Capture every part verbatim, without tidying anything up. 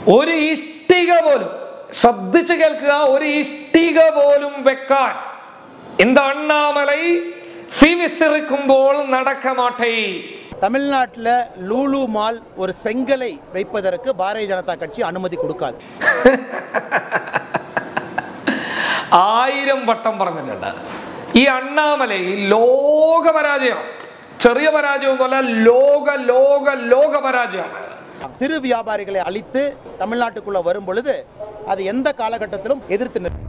ഒരു ഇഷ്ടിക പോലും, ശ്രദ്ധിച്ചു കേൾക്കുക, ഒരു ഇഷ്ടിക പോലും വെക്കാൻ இந்த அண்ணாமலை சீவிசிருக்கும்போல் நடக்க மாட்டே. தமிழ்நாட்டில் லூலு மால் ஒரு செங்கலை வைப்பதற்கு பாரதிய ஜனதா கட்சி அனுமதி கொடுக்காது. ആയിരം വട്ടം പറഞ്ഞിട്ടുണ്ട്. ഈ അണ്ണാമലൈ ലോക പരാജയം, ചെറിയ പരാജയമൊന്നുമല്ല, ലോക ലോക ലോക പരാജയമാണ്. திரு வியாபாரிகளை அழித்து தமிழ்நாட்டுக்குள்ள வரும் பொழுது அது எந்த காலகட்டத்திலும் எதிர்த்து நிற்கும்.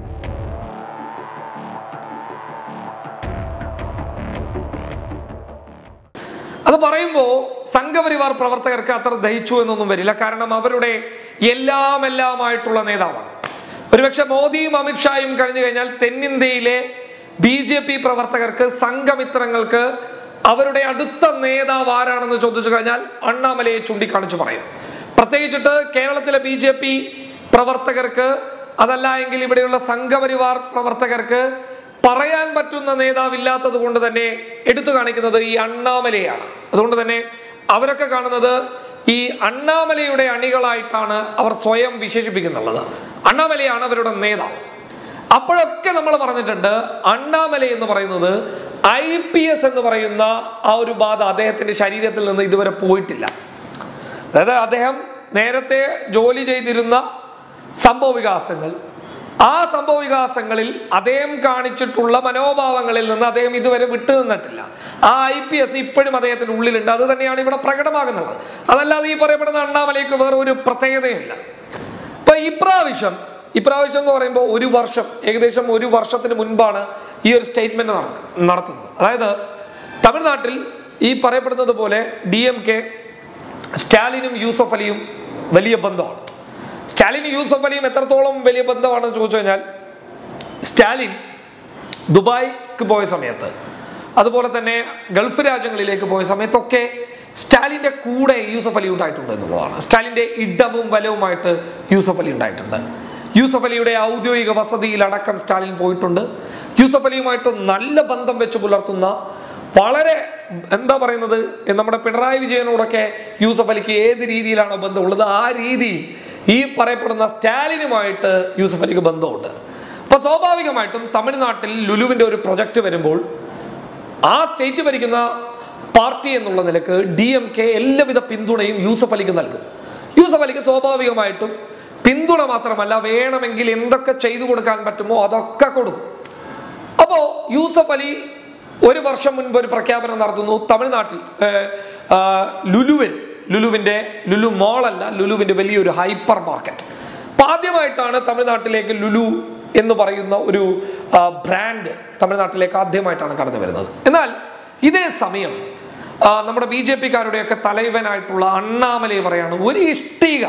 അത് പറയുമ്പോൾ സംഘപരിവാർ പ്രവർത്തകർക്ക് അത്ര ദഹിച്ചു എന്നൊന്നും വരില്ല. കാരണം അവരുടെ എല്ലാം എല്ലാമായിട്ടുള്ള നേതാവാണ്. ഒരുപക്ഷെ മോദിയും അമിത്ഷായും കഴിഞ്ഞു കഴിഞ്ഞാൽ തെന്നിന്ത്യയിലെ ബി ജെ പി പ്രവർത്തകർക്ക്, സംഘമിത്രങ്ങൾക്ക് അവരുടെ അടുത്ത നേതാവ് ആരാണെന്ന് ചോദിച്ചു കഴിഞ്ഞാൽ അണ്ണാമലയെ ചൂണ്ടിക്കാണിച്ചു പറയും. പ്രത്യേകിച്ചിട്ട് കേരളത്തിലെ ബി ജെ പി പ്രവർത്തകർക്ക്, അതല്ല എങ്കിൽ ഇവിടെയുള്ള സംഘപരിവാർ പ്രവർത്തകർക്ക് പറയാൻ പറ്റുന്ന നേതാവില്ലാത്തത് കൊണ്ട് തന്നെ എടുത്തു കാണിക്കുന്നത് ഈ അണ്ണാമലയാണ്. അതുകൊണ്ട് തന്നെ അവരൊക്കെ കാണുന്നത് ഈ അണ്ണാമലയുടെ അണികളായിട്ടാണ് അവർ സ്വയം വിശേഷിപ്പിക്കുന്നുള്ളത്. അണ്ണാമലയാണ് അവരുടെ നേതാവ്. അപ്പോഴൊക്കെ നമ്മൾ പറഞ്ഞിട്ടുണ്ട്, അണ്ണാമല എന്ന് പറയുന്നത് ഐ പി എസ് എന്ന് പറയുന്ന ആ ഒരു ബാധ അദ്ദേഹത്തിന്റെ ശരീരത്തിൽ നിന്ന് ഇതുവരെ പോയിട്ടില്ല. അതായത് അദ്ദേഹം നേരത്തെ ജോലി ചെയ്തിരുന്ന സംഭവ വികാസങ്ങൾ, ആ സംഭവ വികാസങ്ങളിൽ അദ്ദേഹം കാണിച്ചിട്ടുള്ള മനോഭാവങ്ങളിൽ നിന്ന് അദ്ദേഹം ഇതുവരെ വിട്ടു നിന്നിട്ടില്ല. ആ ഐ പി എസ് ഇപ്പോഴും അദ്ദേഹത്തിന്റെ ഉള്ളിലുണ്ട്. അത് തന്നെയാണ് ഇവിടെ പ്രകടമാകുന്നത്. അതല്ലാതെ ഈ പറയപ്പെടുന്ന അണ്ണാമലയ്ക്ക് വേറെ ഒരു പ്രത്യേകതയില്ല. ഇപ്പൊ ഇപ്രാവശ്യം ഇപ്രാവശ്യം എന്ന് പറയുമ്പോൾ ഒരു വർഷം, ഏകദേശം ഒരു വർഷത്തിന് മുൻപാണ് ഈ ഒരു സ്റ്റേറ്റ്മെന്റ് നടത്തുന്നത്. അതായത് തമിഴ്നാട്ടിൽ ഈ പറയപ്പെടുന്നത് പോലെ ഡി എം കെ സ്റ്റാലിനും യൂസഫ് അലിയും വലിയ ബന്ധമാണ്. സ്റ്റാലിനും യൂസഫ് അലിയും എത്രത്തോളം വലിയ ബന്ധമാണെന്ന് ചോദിച്ചു കഴിഞ്ഞാൽ, സ്റ്റാലിൻ ദുബായ്ക്ക് പോയ സമയത്ത്, അതുപോലെ തന്നെ ഗൾഫ് രാജ്യങ്ങളിലേക്ക് പോയ സമയത്തൊക്കെ സ്റ്റാലിന്റെ കൂടെ യൂസഫ് അലി ഉണ്ടായിട്ടുണ്ട് എന്നുള്ളതാണ്. സ്റ്റാലിന്റെ ഇടവും വലവുമായിട്ട് യൂസഫ് അലി ഉണ്ടായിട്ടുണ്ട്. യൂസഫ് അലിയുടെ ഔദ്യോഗിക വസതിയിൽ അടക്കം സ്റ്റാലിൻ പോയിട്ടുണ്ട്. യൂസഫ് അലിയുമായിട്ട് നല്ല ബന്ധം വെച്ച് പുലർത്തുന്ന, വളരെ എന്താ പറയുന്നത്, നമ്മുടെ പിണറായി വിജയനോടൊക്കെ യൂസഫ് അലിക്ക് ഏത് രീതിയിലാണോ ബന്ധമുള്ളത്, ആ രീതി ഈ പറയപ്പെടുന്ന സ്റ്റാലിനുമായിട്ട് യൂസഫ് അലിക്ക് ബന്ധമുണ്ട്. അപ്പൊ സ്വാഭാവികമായിട്ടും തമിഴ്നാട്ടിൽ ലുലുവിന്റെ ഒരു പ്രൊജക്ട് വരുമ്പോൾ ആ സ്റ്റേറ്റ് ഭരിക്കുന്ന പാർട്ടി എന്നുള്ള നിലക്ക് ഡി എം കെ എല്ലാവിധ പിന്തുണയും യൂസഫ് അലിക്ക് നൽകും. യൂസഫ് അലിക്ക് സ്വാഭാവികമായിട്ടും പിന്തുണ മാത്രമല്ല, വേണമെങ്കിൽ എന്തൊക്കെ ചെയ്തു കൊടുക്കാൻ പറ്റുമോ അതൊക്കെ കൊടുക്കും. അപ്പോ യൂസഫ് അലി ഒരു വർഷം മുൻപ് ഒരു പ്രഖ്യാപനം നടത്തുന്നു, തമിഴ്നാട്ടിൽ ലുലുവിൽ ലുലുവിന്റെ ലുലു മോളല്ല, ലുലുവിന്റെ വലിയൊരു ഹൈപ്പർ മാർക്കറ്റ്. അപ്പൊ ആദ്യമായിട്ടാണ് തമിഴ്നാട്ടിലേക്ക് ലുലു എന്ന് പറയുന്ന ഒരു ബ്രാൻഡ് തമിഴ്നാട്ടിലേക്ക് ആദ്യമായിട്ടാണ് കടന്നു വരുന്നത്. എന്നാൽ ഇതേ സമയം നമ്മുടെ ബി ജെ പിക്കാരുടെയൊക്കെ തലവനായിട്ടുള്ള അണ്ണാമലൈ പറയാണ്, ഒരു ഇഷ്ടിക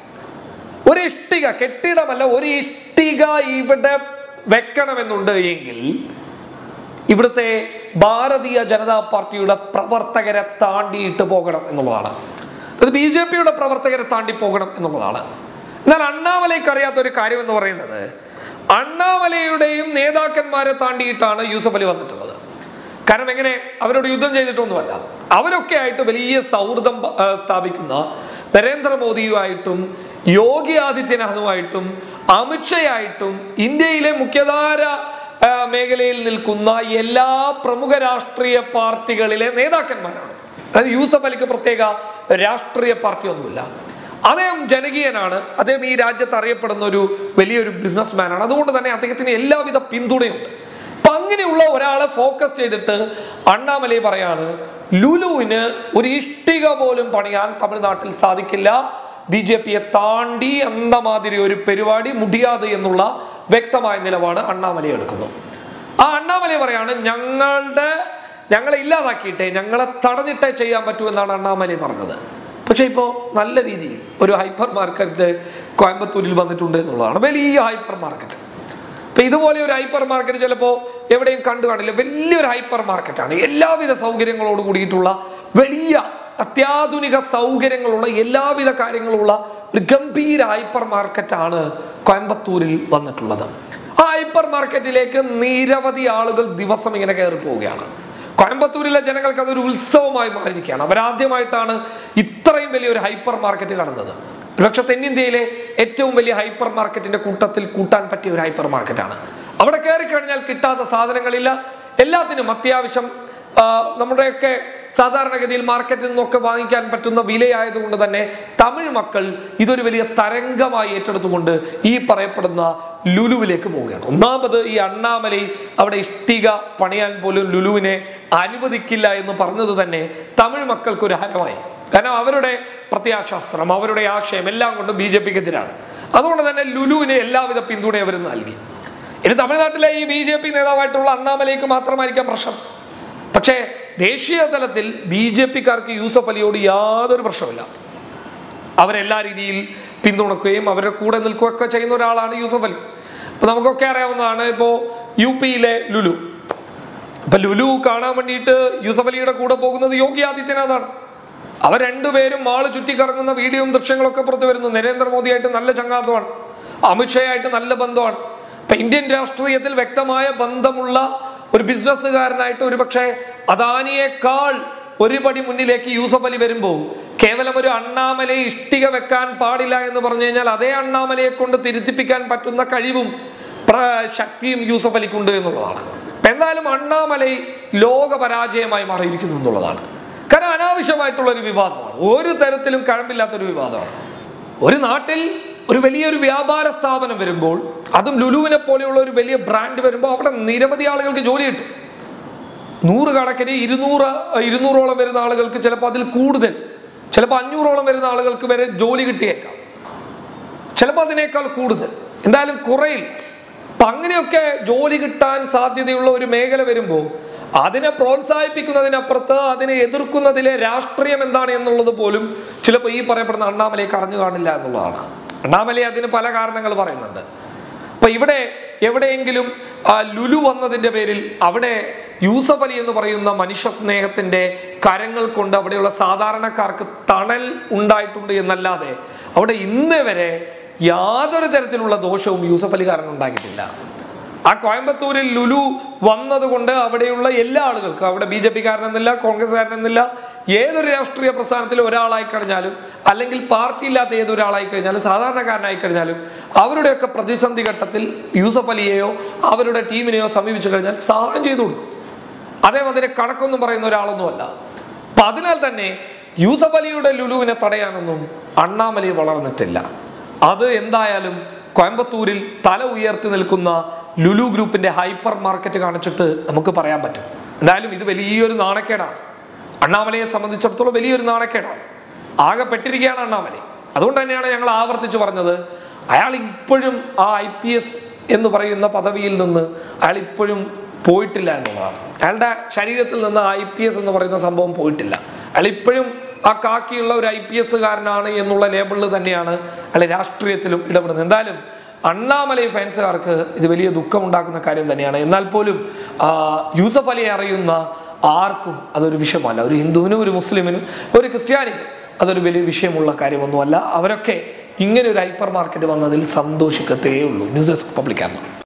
ഒരു ഇഷ്ടിക കെട്ടിടമല്ല, ഒരു ഇഷ്ടിക ഇവിടെ വെക്കണമെന്നുണ്ട് എങ്കിൽ ഇവിടുത്തെ ഭാരതീയ ജനതാ പാർട്ടിയുടെ പ്രവർത്തകരെ താണ്ടിയിട്ട് പോകണം എന്നുള്ളതാണ്. അത് ബി ജെ പിയുടെ പ്രവർത്തകരെ താണ്ടി പോകണം എന്നുള്ളതാണ്. എന്നാൽ അണ്ണാമലയ്ക്ക് അറിയാത്ത ഒരു കാര്യം എന്ന് പറയുന്നത്, അണ്ണാമലയുടെയും നേതാക്കന്മാരെ താണ്ടിയിട്ടാണ് യൂസഫ് അലി വന്നിട്ടുള്ളത്. കാരണം എങ്ങനെ, അവരോട് യുദ്ധം ചെയ്തിട്ടൊന്നുമല്ല, അവരൊക്കെ ആയിട്ട് വലിയ സൗഹൃദം സ്ഥാപിക്കുന്ന നരേന്ദ്രമോദിയുമായിട്ടും യോഗി ആദിത്യനാഥുമായിട്ടും അമിത്ഷയായിട്ടും ഇന്ത്യയിലെ മുഖ്യധാര മേഖലയിൽ നിൽക്കുന്ന എല്ലാ പ്രമുഖ രാഷ്ട്രീയ പാർട്ടികളിലെ നേതാക്കന്മാരാണ്. അതായത് യൂസഫ് അലിക്ക് പ്രത്യേക രാഷ്ട്രീയ പാർട്ടി ഒന്നുമില്ല. അദ്ദേഹം ജനകീയനാണ്. അദ്ദേഹം ഈ രാജ്യത്ത് അറിയപ്പെടുന്ന ഒരു വലിയൊരു ബിസിനസ്മാനാണ്. അതുകൊണ്ട് തന്നെ അദ്ദേഹത്തിന് എല്ലാവിധ പിന്തുണയുണ്ട്. അപ്പൊ അങ്ങനെയുള്ള ഒരാളെ ഫോക്കസ് ചെയ്തിട്ട് അണ്ണാമലൈ പറയാണ്, ലുലുവിന് ഒരു ഇഷ്ടിക പോലും പണിയാൻ തമിഴ്നാട്ടിൽ സാധിക്കില്ല, ബി ജെ പിയെ താണ്ടി എന്ന മാതിരി ഒരു പരിപാടി മുടിയാതെ എന്നുള്ള വ്യക്തമായ നിലപാട് അണ്ണാമലൈ എടുക്കുന്നു. ആ അണ്ണാമലൈ പറയാണ്, ഞങ്ങളുടെ ഞങ്ങളെ ഇല്ലാതാക്കിയിട്ടേ, ഞങ്ങളെ തടഞ്ഞിട്ടേ ചെയ്യാൻ പറ്റൂ എന്നാണ് അണ്ണാമലൈ പറഞ്ഞത്. പക്ഷെ ഇപ്പോൾ നല്ല രീതിയിൽ ഒരു ഹൈപ്പർ മാർക്കറ്റ് കോയമ്പത്തൂരിൽ വന്നിട്ടുണ്ട് എന്നുള്ളതാണ്. വലിയ ഹൈപ്പർ മാർക്കറ്റ്. അപ്പൊ ഇതുപോലെ ഒരു ഹൈപ്പർ മാർക്കറ്റ് ചിലപ്പോൾ എവിടെയും കണ്ടു കാണില്ല. വലിയൊരു ഹൈപ്പർ മാർക്കറ്റാണ്, എല്ലാവിധ സൗകര്യങ്ങളോട് കൂടിയിട്ടുള്ള, വലിയ അത്യാധുനിക സൗകര്യങ്ങളുള്ള, എല്ലാവിധ കാര്യങ്ങളുള്ള ഒരു ഗംഭീര ഹൈപ്പർ മാർക്കറ്റാണ് കോയമ്പത്തൂരിൽ വന്നിട്ടുള്ളത്. ആ ഹൈപ്പർ മാർക്കറ്റിലേക്ക് നിരവധി ആളുകൾ ദിവസം ഇങ്ങനെ കയറി പോവുകയാണ്. കോയമ്പത്തൂരിലെ ജനങ്ങൾക്ക് അതൊരു ഉത്സവമായി മാറിയിരിക്കുകയാണ്. അവരാദ്യമായിട്ടാണ് ഇത്രയും വലിയൊരു ഹൈപ്പർ മാർക്കറ്റ് കാണുന്നത്. പക്ഷെ തെന്നിന്ത്യയിലെ ഏറ്റവും വലിയ ഹൈപ്പർ മാർക്കറ്റിന്റെ കൂട്ടത്തിൽ കൂട്ടാൻ പറ്റിയ ഒരു ഹൈപ്പർ മാർക്കറ്റാണ്. അവിടെ കയറി കഴിഞ്ഞാൽ കിട്ടാത്ത സാധനങ്ങളില്ല. എല്ലാത്തിനും അത്യാവശ്യം നമ്മുടെയൊക്കെ സാധാരണഗതിയിൽ മാർക്കറ്റിൽ നിന്നൊക്കെ വാങ്ങിക്കാൻ പറ്റുന്ന വിലയായതുകൊണ്ട് തന്നെ തമിഴ് മക്കൾ ഇതൊരു വലിയ തരംഗമായി ഏറ്റെടുത്തുകൊണ്ട് ഈ പറയപ്പെടുന്ന ലുലുവിലേക്ക് പോവുകയാണ്. ഒന്നാമത് ഈ അണ്ണാമലൈ അവിടെ ഇഷ്ടിക പണിയാൻ പോലും ലുലുവിനെ അനുവദിക്കില്ല എന്ന് പറഞ്ഞത് തന്നെ തമിഴ് മക്കൾക്ക് ഒരു ഹരമായി. കാരണം അവരുടെ പ്രത്യയശാസ്ത്രം, അവരുടെ ആശയം എല്ലാം കൊണ്ട് ബി ജെ പിക്ക് എതിരാണ്. അതുകൊണ്ട് തന്നെ ലുലുവിന് എല്ലാവിധ പിന്തുണയും അവർ നൽകി. ഇനി തമിഴ്നാട്ടിലെ ഈ ബി ജെ പി നേതാവായിട്ടുള്ള അണ്ണാമലൈക്ക് മാത്രമായിരിക്കാം പ്രശ്നം. പക്ഷേ ദേശീയ തലത്തിൽ ബി ജെ പിക്കാർക്ക് യൂസഫ് അലിയോട് യാതൊരു പ്രശ്നമില്ല. അവരെല്ലാ രീതിയിൽ പിന്തുണക്കുകയും അവരുടെ കൂടെ നിൽക്കുകയൊക്കെ ചെയ്യുന്ന ഒരാളാണ് യൂസഫ് അലി. ഇപ്പൊ നമുക്കൊക്കെ അറിയാവുന്നതാണ് ഇപ്പോ യു പിയിലെ ലുലു. ഇപ്പൊ ലുലു കാണാൻ വേണ്ടിയിട്ട് യൂസഫ് അലിയുടെ കൂടെ പോകുന്നത് യോഗി ആദിത്യനാഥാണ്. അവർ രണ്ടുപേരും മാള് ചുറ്റിക്കറങ്ങുന്ന വീഡിയോയും ദൃശ്യങ്ങളൊക്കെ പുറത്തു വരുന്നു. നരേന്ദ്രമോദിയായിട്ട് നല്ല ചങ്ങാത്തമാണ്, അമിത്ഷായായിട്ട് നല്ല ബന്ധമാണ്. ഇപ്പൊ ഇന്ത്യൻ രാഷ്ട്രീയത്തിൽ വ്യക്തമായ ബന്ധമുള്ള ഒരു ബിസിനസ്സുകാരനായിട്ട് ഒരു പക്ഷേ അദാനിയേക്കാൾ ഒരു പടി മുന്നിലേക്ക് യൂസഫ് അലി വരുമ്പോൾ കേവലം ഒരു അണ്ണാമലയെ ഇഷ്ടിക വെക്കാൻ പാടില്ല എന്ന് പറഞ്ഞു കഴിഞ്ഞാൽ അതേ അണ്ണാമലയെ കൊണ്ട് തിരുത്തിപ്പിക്കാൻ പറ്റുന്ന കഴിവും ശക്തിയും യൂസഫ് അലിക്കുണ്ട് എന്നുള്ളതാണ്. എന്തായാലും അണ്ണാമലൈ ലോക പരാജയമായി മാറിയിരിക്കുന്നു എന്നുള്ളതാണ്. കാരണം അനാവശ്യമായിട്ടുള്ള ഒരു വിവാദമാണ്, ഒരു തരത്തിലും കഴമ്പില്ലാത്തൊരു വിവാദമാണ്. ഒരു നാട്ടിൽ ഒരു വലിയൊരു വ്യാപാര സ്ഥാപനം വരുമ്പോൾ, അതും ലുലുവിനെ പോലെയുള്ള ഒരു വലിയ ബ്രാൻഡ് വരുമ്പോൾ അവിടെ നിരവധി ആളുകൾക്ക് ജോലി കിട്ടും. നൂറ് കണക്കിന് ഇരുന്നൂറ് ഇരുന്നൂറോളം വരുന്ന ആളുകൾക്ക്, ചിലപ്പോൾ അതിൽ കൂടുതൽ, ചിലപ്പോൾ അഞ്ഞൂറോളം വരുന്ന ആളുകൾക്ക് വരെ ജോലി കിട്ടിയേക്കാം, ചിലപ്പോൾ അതിനേക്കാൾ കൂടുതൽ, എന്തായാലും കുറയില്ല. അപ്പൊ അങ്ങനെയൊക്കെ ജോലി കിട്ടാൻ സാധ്യതയുള്ള ഒരു മേഖല വരുമ്പോൾ അതിനെ പ്രോത്സാഹിപ്പിക്കുന്നതിനപ്പുറത്ത് അതിനെ എതിർക്കുന്നതിലെ രാഷ്ട്രീയം എന്താണ് എന്നുള്ളത് പോലും ചിലപ്പോൾ ഈ പറയപ്പെടുന്ന അണ്ണാമലയ്ക്ക് അറിഞ്ഞു കാണില്ല എന്നുള്ളതാണ്. അണ്ണാമലൈ അതിന് പല കാരണങ്ങൾ പറയുന്നുണ്ട്. അപ്പൊ ഇവിടെ എവിടെയെങ്കിലും ലുലു വന്നതിന്റെ പേരിൽ അവിടെ യൂസഫ് അലി എന്ന് പറയുന്ന മനുഷ്യ സ്നേഹത്തിന്റെ കരങ്ങൾ കൊണ്ട് അവിടെയുള്ള സാധാരണക്കാർക്ക് തണൽ ഉണ്ടായിട്ടുണ്ട് എന്നല്ലാതെ അവിടെ ഇന്ന് വരെ യാതൊരു തരത്തിലുള്ള ദോഷവും യൂസഫ് അലി കാരണം ഉണ്ടാക്കിയിട്ടില്ല. ആ കോയമ്പത്തൂരിൽ ലുലു വന്നത് കൊണ്ട് അവിടെയുള്ള എല്ലാ ആളുകൾക്കും, അവിടെ ബി ജെ പിക്കാരനെന്നില്ല, കോൺഗ്രസ്സുകാരനെന്നില്ല, ഏതൊരു രാഷ്ട്രീയ പ്രസ്ഥാനത്തിലെ ഒരാളായി കഴിഞ്ഞാലും അല്ലെങ്കിൽ പാർട്ടി ഇല്ലാത്ത ഏതൊരാളായി കഴിഞ്ഞാലും സാധാരണക്കാരനായി കഴിഞ്ഞാലും അവരുടെയൊക്കെ പ്രതിസന്ധി ഘട്ടത്തിൽ യൂസഫ് അലിയെയോ അവരുടെ ടീമിനെയോ സമീപിച്ചു കഴിഞ്ഞാൽ സഹായം ചെയ്തു കൊടുക്കും. അദ്ദേഹം അതിനെ കണക്കൊന്നും പറയുന്ന ഒരാളൊന്നുമല്ല. അപ്പൊ അതിനാൽ തന്നെ യൂസഫ് അലിയുടെ ലുലുവിനെ തടയാനൊന്നും അണ്ണാമലൈ വളർന്നിട്ടില്ല. അത് എന്തായാലും കോയമ്പത്തൂരിൽ തല ഉയർത്തി നിൽക്കുന്ന ലുലു ഗ്രൂപ്പിന്റെ ഹൈപ്പർ മാർക്കറ്റ് കാണിച്ചിട്ട് നമുക്ക് പറയാൻ പറ്റും. എന്തായാലും ഇത് വലിയൊരു നാണക്കേടാണ്. അണ്ണാമലയെ സംബന്ധിച്ചിടത്തോളം വലിയൊരു നാണക്കേടാണ്. ആകെ പെട്ടിരിക്കുകയാണ് അണ്ണാമലൈ. അതുകൊണ്ട് തന്നെയാണ് ഞങ്ങൾ ആവർത്തിച്ച് പറഞ്ഞത്, അയാൾ ഇപ്പോഴും ആ ഐ പി എസ് എന്ന് പറയുന്ന പദവിയിൽ നിന്ന് അയാൾ ഇപ്പോഴും പോയിട്ടില്ല എന്നുള്ളതാണ്. അയാളുടെ ശരീരത്തിൽ നിന്ന് ഐ പി എസ് എന്ന് പറയുന്ന സംഭവം പോയിട്ടില്ല. അയാൾ ഇപ്പോഴും ആ കാക്കിയുള്ള ഒരു ഐ പി എസ്സുകാരനാണ് എന്നുള്ള ലേബിളിൽ തന്നെയാണ് അയാൾ രാഷ്ട്രീയത്തിലും ഇടപെടുന്നത്. എന്തായാലും അണ്ണാമലൈ ഫാൻസുകാർക്ക് ഇത് വലിയ ദുഃഖമുണ്ടാക്കുന്ന കാര്യം തന്നെയാണ്. എന്നാൽ പോലും യൂസഫ് അലിയെ അറിയുന്ന ആർക്കും അതൊരു വിഷയമല്ല. ഒരു ഹിന്ദുവിനും ഒരു മുസ്ലിമിനും ഒരു ക്രിസ്ത്യാനിക്കും അതൊരു വലിയ വിഷയമുള്ള കാര്യമൊന്നുമല്ല. അവരൊക്കെ ഇങ്ങനെ ഒരു ഹൈപ്പർ മാർക്കറ്റ് വന്നതിൽ സന്തോഷിക്കത്തേ ഉള്ളൂ. News desk പബ്ലിക്കാണ്.